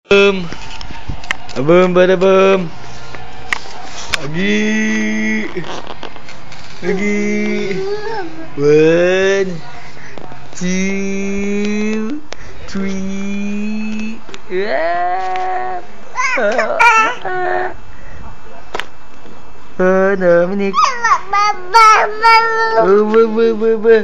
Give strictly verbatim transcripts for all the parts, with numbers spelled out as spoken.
Boom, boom, bada boom. Lagi, lagi. One, two, three. Yeah. Oh, Dominic. Oh, bu, bu, bu, bu.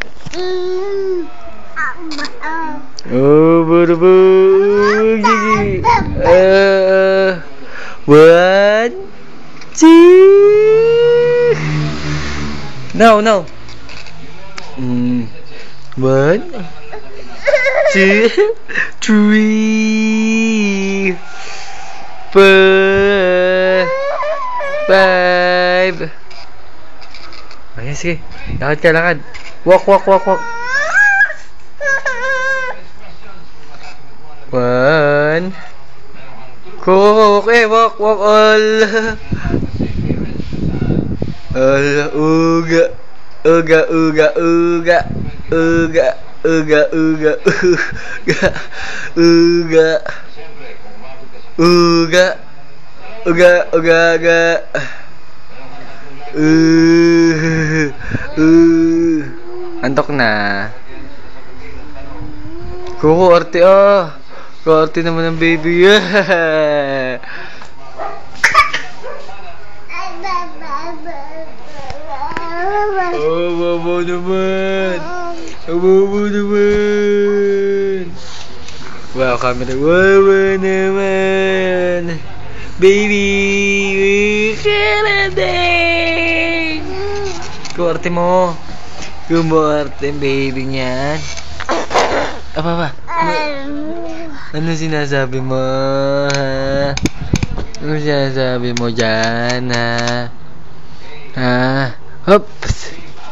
Oh, bu, bu, gigi. Uh, one, two. No, no. Mm. One, two, three, four, five. Ayan, sige. Lakad ka, lakad. Walk, walk, walk, walk. One. Walk, eh, walk, walk all. All, uga. Uga, uga, uga. Uga, uga, uga, uga. Uga. Uga. Uga, uga, uga. Uh, uh. Antok na. Kuko, arte oh. Arte naman ng baby. Yeah. Oh, bobo naman. Oh, bobo naman. Wow, camera. Bobo naman. Baby, kailangan. Kuwarte mo. Kumarte ang baby niyan. Apa ba? Ano sinasabi mo? Ha? Ano sinasabi mo dyan? Ha? Ha? Hops!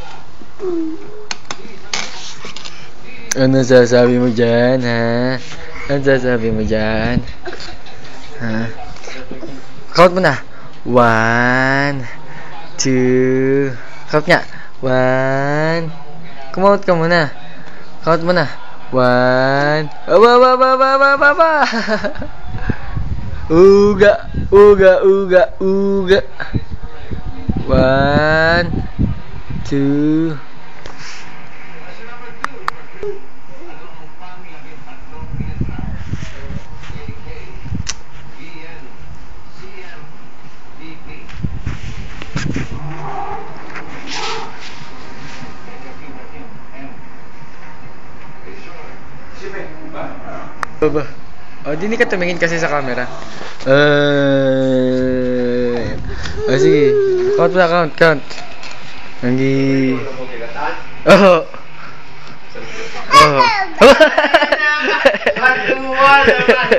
Ano sasabi mo dyan? Ha? Ano sasabi mo dyan? Ha? Count mo na. One, two. Count nga. One. Kumount ka muna. Count mo na. One. Aba, aba, aba, aba, aba, aba. Uga, uga, uga, uga. One, two. Baba. Oh, di ka tumingin kasi sa camera. Uh, oh, sige. Count na, count, count. Nangi. Oh. Oh.